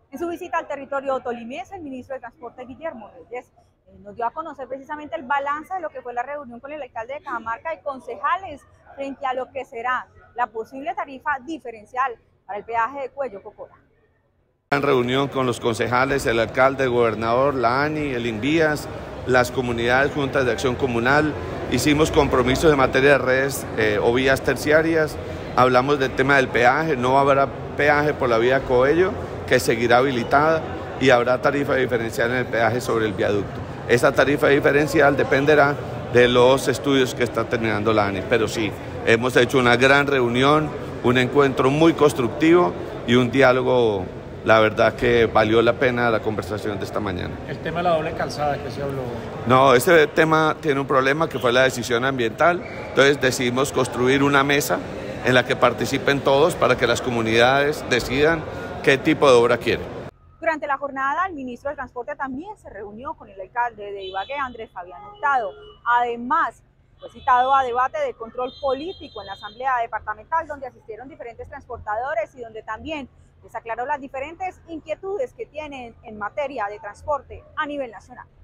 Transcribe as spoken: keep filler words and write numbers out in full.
En su visita al territorio tolimense, el ministro de Transporte, Guillermo Reyes, eh, nos dio a conocer precisamente el balance de lo que fue la reunión con el alcalde de Cajamarca y concejales frente a lo que será la posible tarifa diferencial para el peaje de Cuello Cocora. En reunión con los concejales, el alcalde, el gobernador, la ANI, el INVIAS, las comunidades, juntas de acción comunal, hicimos compromisos en materia de redes eh, o vías terciarias, hablamos del tema del peaje, no habrá peaje por la vía Coello, que seguirá habilitada, y habrá tarifa diferencial en el peaje sobre el viaducto. Esa tarifa diferencial dependerá de los estudios que está terminando la ANI, pero sí, hemos hecho una gran reunión, un encuentro muy constructivo y un diálogo, la verdad que valió la pena la conversación de esta mañana. El tema de la doble calzada que se habló. No, ese tema tiene un problema que fue la decisión ambiental, entonces decidimos construir una mesa en la que participen todos para que las comunidades decidan qué tipo de obra quieren. Durante la jornada, el ministro de Transporte también se reunió con el alcalde de Ibagué, Andrés Fabián Hurtado. Además, fue citado a debate de control político en la Asamblea Departamental, donde asistieron diferentes transportadores y donde también les aclaró las diferentes inquietudes que tienen en materia de transporte a nivel nacional.